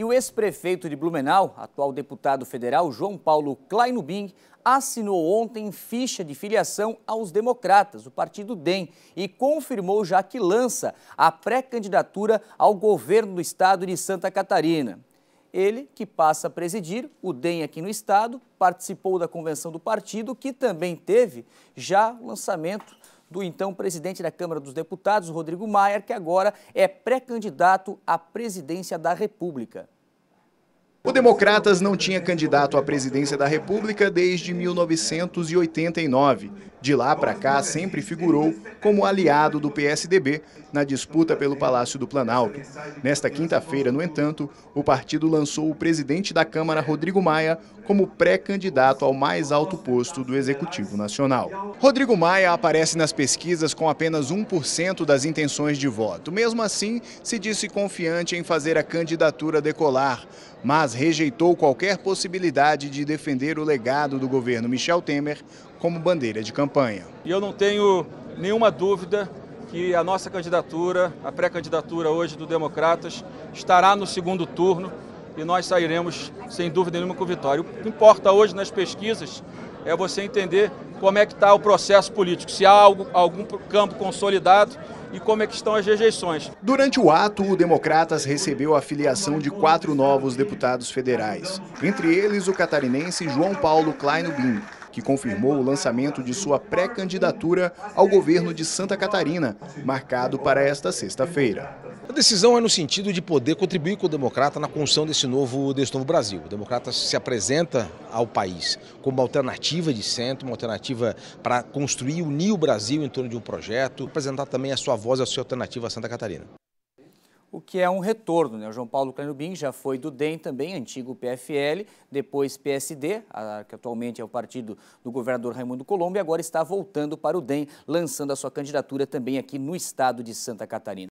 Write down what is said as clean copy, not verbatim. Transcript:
E o ex-prefeito de Blumenau, atual deputado federal João Paulo Kleinubing, assinou ontem ficha de filiação aos Democratas, o partido DEM, e confirmou já que lança a pré-candidatura ao governo do estado de Santa Catarina. Ele, que passa a presidir o DEM aqui no estado, participou da convenção do partido, que também teve já o lançamento do então presidente da Câmara dos Deputados, Rodrigo Maia, que agora é pré-candidato à presidência da República. O Democratas não tinha candidato à presidência da República desde 1989. De lá para cá, sempre figurou como aliado do PSDB na disputa pelo Palácio do Planalto. Nesta quinta-feira, no entanto, o partido lançou o presidente da Câmara, Rodrigo Maia, como pré-candidato ao mais alto posto do Executivo Nacional. Rodrigo Maia aparece nas pesquisas com apenas 1% das intenções de voto. Mesmo assim, se disse confiante em fazer a candidatura decolar, mas rejeitou qualquer possibilidade de defender o legado do governo Michel Temer como bandeira de campanha. E eu não tenho nenhuma dúvida que a nossa candidatura, a pré-candidatura hoje do Democratas, estará no segundo turno e nós sairemos, sem dúvida nenhuma, com vitória. O que importa hoje nas pesquisas é você entender como é que está o processo político, se há algum campo consolidado e como é que estão as rejeições. Durante o ato, o Democratas recebeu a filiação de 4 novos deputados federais, entre eles o catarinense João Paulo Kleinubing, que confirmou o lançamento de sua pré-candidatura ao governo de Santa Catarina, marcado para esta sexta-feira. A decisão é no sentido de poder contribuir com o Democrata na construção desse novo Brasil. O Democrata se apresenta ao país como uma alternativa de centro, uma alternativa para construir e unir o Brasil em torno de um projeto, apresentar também a sua voz e a sua alternativa a Santa Catarina. O que é um retorno, né? O João Paulo Kleinubing já foi do DEM também, antigo PFL, depois PSD, que atualmente é o partido do governador Raimundo Colombo, e agora está voltando para o DEM, lançando a sua candidatura também aqui no estado de Santa Catarina.